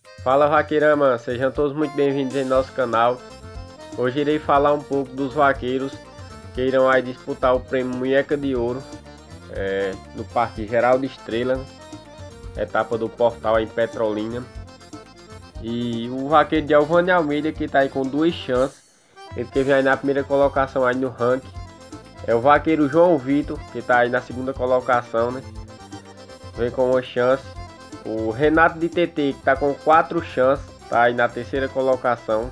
Fala vaqueirama, sejam todos muito bem-vindos em nosso canal. Hoje irei falar um pouco dos vaqueiros que irão aí disputar o prêmio Munheca de Ouro no Parque Geraldo Estrela, etapa do Portal em Petrolina. E o vaqueiro de Alvane Almeida, que está aí com 2 chances, ele que vem aí na primeira colocação aí no ranking. É o vaqueiro João Vitor, que está aí na segunda colocação, né? Vem com uma chance. O Renato de TT, que está com 4 chances, está aí na terceira colocação.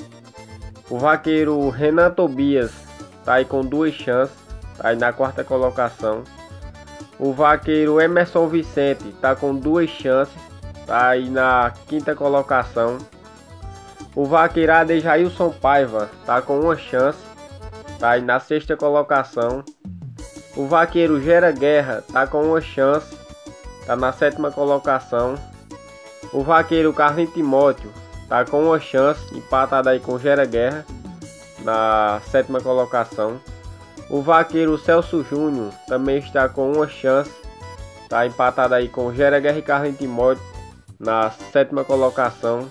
O vaqueiro Renan Tobias está aí com 2 chances, está aí na quarta colocação. O vaqueiro Emerson Vicente está com 2 chances, está aí na quinta colocação. O vaqueiro Adejailson Paiva está com 1 chance, está aí na sexta colocação. O vaqueiro Gera Guerra está com 1 chance, está na sétima colocação. O vaqueiro Carlinhos Timóteo está com 1 chance, empatado aí com Gera Guerra, na sétima colocação. O vaqueiro Celso Júnior também está com 1 chance, está empatado aí com Gera Guerra e Carlinhos Timóteo, na sétima colocação.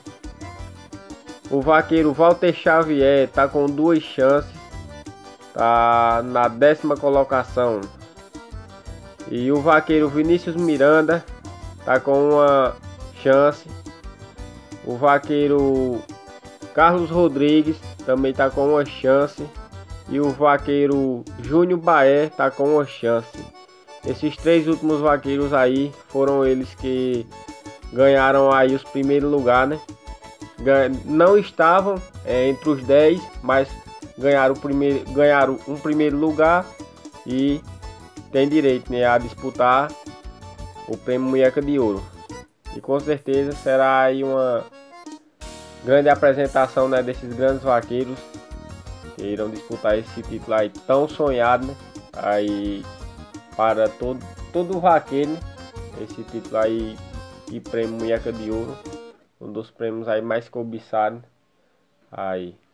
O vaqueiro Walter Xavier está com 2 chances, está na 10ª colocação. E o vaqueiro Vinícius Miranda está com 1 chance. O vaqueiro Carlos Rodrigues também está com 1 chance. E o vaqueiro Júnior Baé está com 1 chance. Esses 3 últimos vaqueiros aí foram eles que ganharam aí os primeiros lugares, né? Não estavam entre os 10, mas ganharam um primeiro lugar e tem direito, né, a disputar o prêmio Munheca de Ouro. E com certeza será aí uma grande apresentação, né, desses grandes vaqueiros que irão disputar esse título aí tão sonhado, né, aí para todo vaqueiro, né, esse título aí de prêmio Munheca de Ouro, um dos prêmios aí mais cobiçados aí.